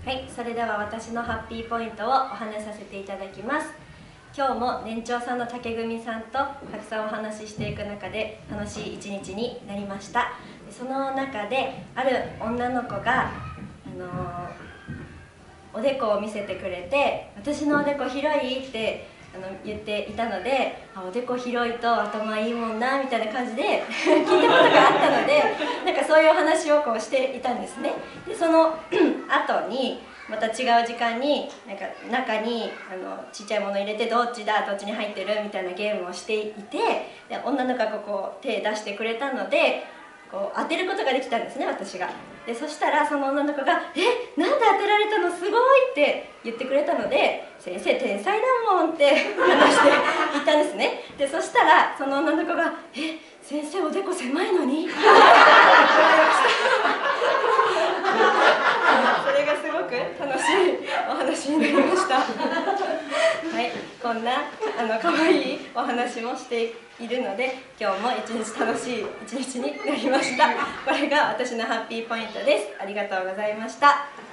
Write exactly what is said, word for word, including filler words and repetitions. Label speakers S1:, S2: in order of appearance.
S1: はい、それでは私のハッピーポイントをお話しさせていただきます。今日も年長さんの竹組さんとたくさんお話ししていく中で楽しい一日になりました。その中である女の子が、あのー、おでこを見せてくれて、私のおでこ広いってあの言っていたので、あ、おでこ広いと頭いいもんなみたいな感じで聞いたことがあったので、なんかそういうお話をこうしていたんですね。でその後にまた違う時間になんか中にあのちっちゃいもの入れてどっちだどっちに入ってるみたいなゲームをしていて、で女の子がこう手出してくれたのでこう当てることができたんですね、私が。でそしたらその女の子が「え、なんで当てられたの、すごい!」って言ってくれたので「先生天才だもん」って話して言ったんですね。でそしたらその女の子が「え、先生おでこ狭いのに?」って言われました。それがすごく楽しいお話になりました。はい、こんなあの可愛いお話もしているので、今日も一日楽しい一日になりました。これが私のハッピーポイントです。ありがとうございました。